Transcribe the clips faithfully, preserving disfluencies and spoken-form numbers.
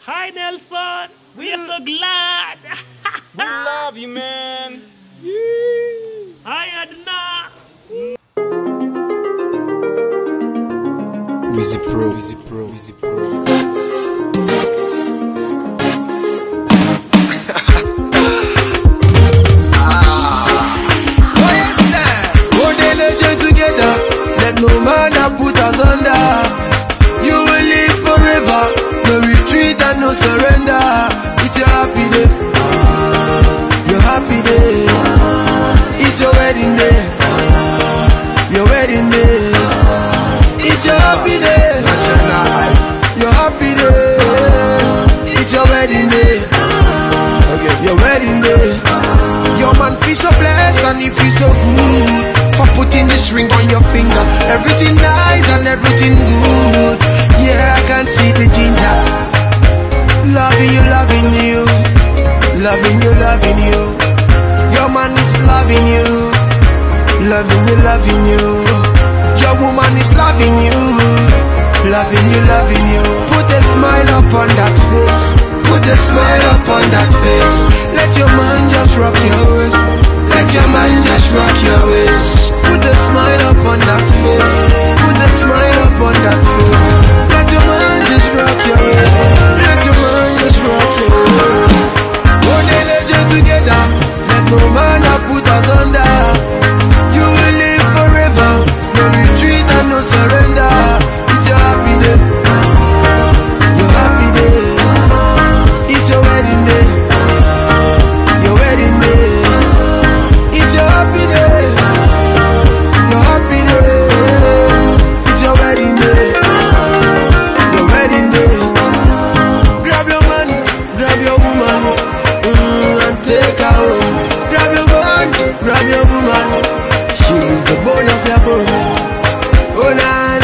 Hi Nelson, we are so glad. We love you, man. Hi Edna. Wizzy Pro, Wizzy Pro, Wizzy Pro, Wizzy no man that put us under. You will live forever. No retreat and no surrender. It's your happy day. Your happy day. It's your wedding day. Your wedding day. It's your happy day. Your happy day. It's your wedding day. Okay, your wedding day. Your man feels so blessed and he feels so good for putting this ring on your finger. Everything nice and everything good. Yeah, I can see the ginger. Loving you, loving you. Loving you, loving you. Your man is loving you. Loving you, loving you. Your woman is loving you. Loving you, loving you. Put a smile upon that face. Put a smile upon that face. Let your man just rock your waist. Let your man just rock your waist. Put a smile upon that face. Put a smile upon that face. Let your man just rock your waist. Let your man just rock your waist. One day let's get together. Let no man have put us under. You will live forever. No retreat and no surrender. It's your happy day. Your happy day. It's your wedding day. Your wedding day. It's your happy day. Your happy day. It's your wedding day. Your wedding day. Grab your man, grab your woman, mm, and take her home. Grab your man, grab your woman. She is the bone of your bone. Oh, nah.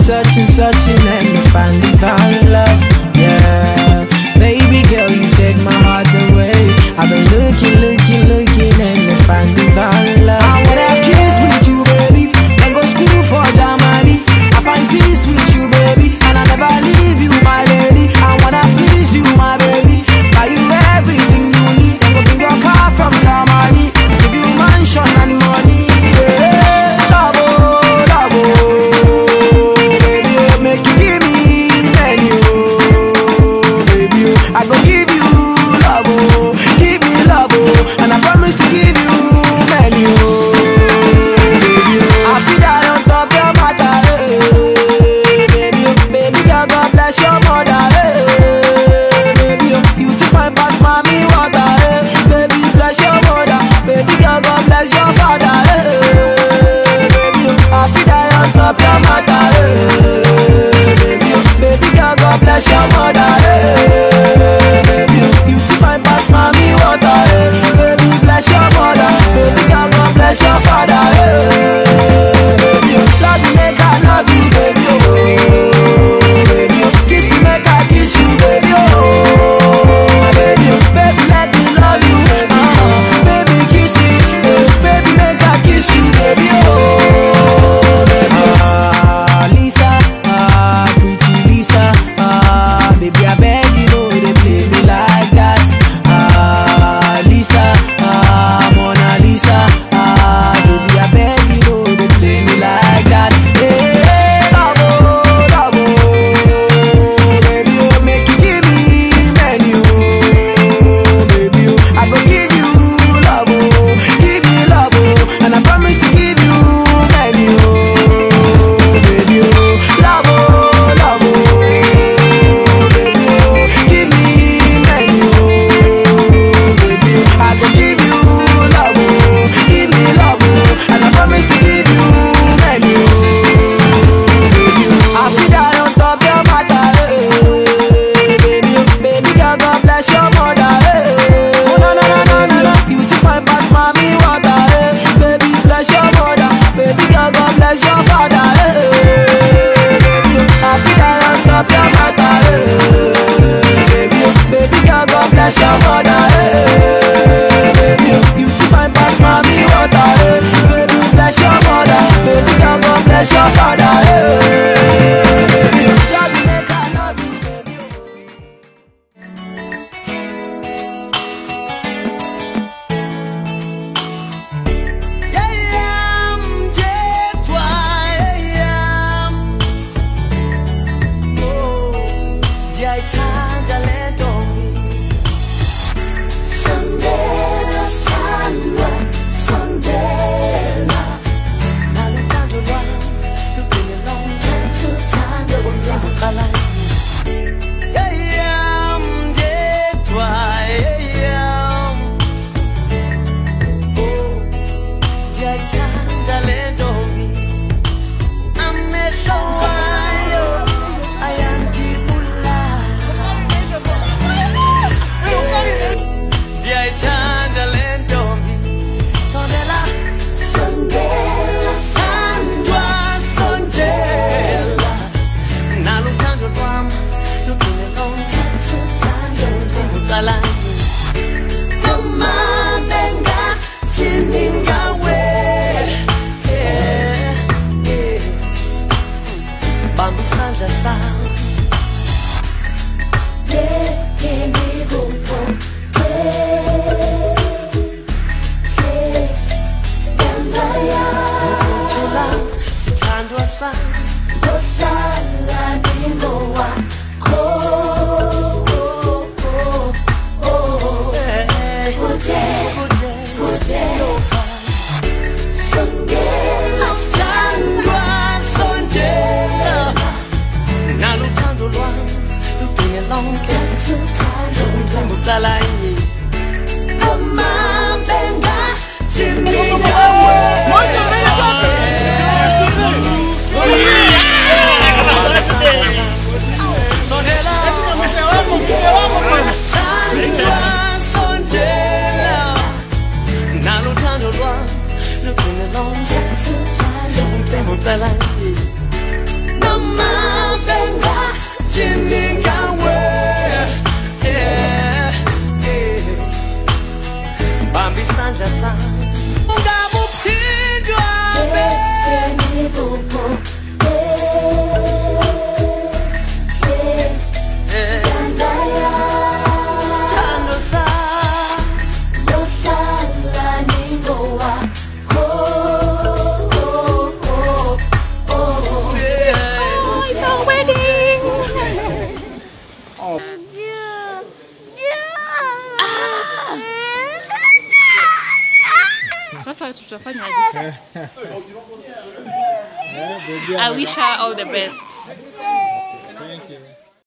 searching, searching, and we finally found love. Yeah, baby girl, you take my heart away. I've been looking, looking, looking, and we finally found love. I wanna have kiss with you, baby, and go school for Germany. I find peace with you, baby, and I never leave you, my lady. I wanna please you, my baby, buy you everything you need, and go bring your car from Germany, give you mansion and money. Yeah, love, oh, love, oh, baby, oh, make you give me menu, baby, oh, I go give you love, oh, give me love, oh, and I promise to give you menu, baby, oh. I feel that on top your matter, eh, baby, oh, baby girl, God bless your mother, eh, baby, oh, you to find past mommy water, eh, baby, bless your mother, baby girl, God bless your father, eh, baby, oh, I feel that on top your matter, eh, baby, oh, baby girl, God bless your mother, eh, baby, oh, you to find past mommy water, eh, baby, bless your mother, baby girl, God bless your father, eh, baby, oh, love me, make I love you, baby, oh, baby, oh, kiss me, make I kiss you, baby, oh, baby, oh, baby, let me love you, uh-huh, baby, kiss me, eh, baby, make I kiss you, baby, oh, baby, ah, Lisa, ah, pretty Lisa, ah, baby, I beg you, know they play me like that, ah, Lisa, ah, Mona Lisa, ah, baby, I beg you, know they play me like that, hey, love, oh, love, oh, baby, oh, make you give me menu, baby, oh, I go give you love, oh, give me love, oh, and I promise to give you menu, baby, oh, love, oh, love, oh, baby, oh, give me menu, baby, oh, I go give you love, oh, give me love, oh, and I promise to give you menu, baby, oh, I feel that on top your matter, eh, baby, oh, baby girl, God bless your mother, eh, oh, no, no, no, no, no, no, you to find past mommy water, eh, baby, bless your mother, baby girl, God bless your father, eh, baby, oh, I feel that on top your matter, eh, baby, oh, baby girl, God bless your mother, eh, baby, oh, you to find past mommy water, eh, baby, bless your mother, baby girl, God bless your father, eh, baby, oh, love me, make I love you, baby, oh. Yeah. Sasa tutafanyaje? I wish her all the best. Thank you.